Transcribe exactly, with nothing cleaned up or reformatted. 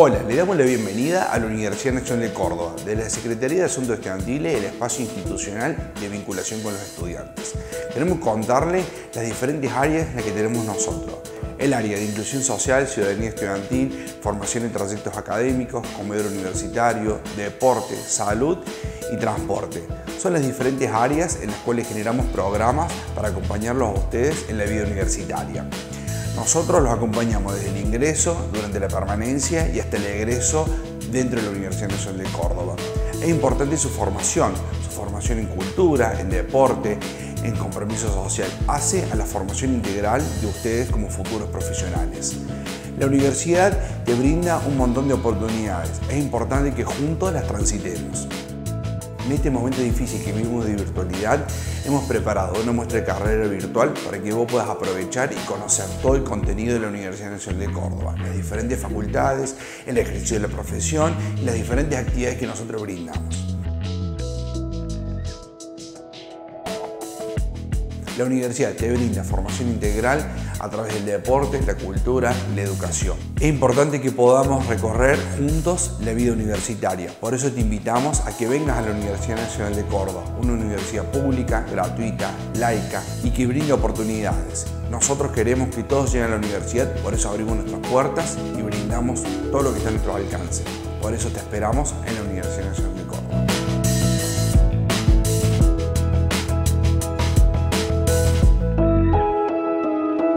Hola, le damos la bienvenida a la Universidad Nacional de Córdoba, de la Secretaría de Asuntos Estudiantiles, el espacio institucional de vinculación con los estudiantes. Queremos contarle las diferentes áreas en las que tenemos nosotros. El área de inclusión social, ciudadanía estudiantil, formación en trayectos académicos, comedor universitario, deporte, salud y transporte. Son las diferentes áreas en las cuales generamos programas para acompañarlos a ustedes en la vida universitaria. Nosotros los acompañamos desde el ingreso, durante la permanencia y hasta el egreso dentro de la Universidad Nacional de Córdoba. Es importante su formación, su formación en cultura, en deporte, en compromiso social, hace a la formación integral de ustedes como futuros profesionales. La universidad te brinda un montón de oportunidades, es importante que juntos las transitemos. En este momento difícil que vivimos de virtualidad, hemos preparado una muestra de carrera virtual para que vos puedas aprovechar y conocer todo el contenido de la Universidad Nacional de Córdoba, las diferentes facultades, el ejercicio de la profesión y las diferentes actividades que nosotros brindamos. La universidad te brinda formación integral a través del deporte, la cultura y la educación. Es importante que podamos recorrer juntos la vida universitaria. Por eso te invitamos a que vengas a la Universidad Nacional de Córdoba, una universidad pública, gratuita, laica y que brinda oportunidades. Nosotros queremos que todos lleguen a la universidad, por eso abrimos nuestras puertas y brindamos todo lo que está a nuestro alcance. Por eso te esperamos en la Universidad Nacional de Córdoba.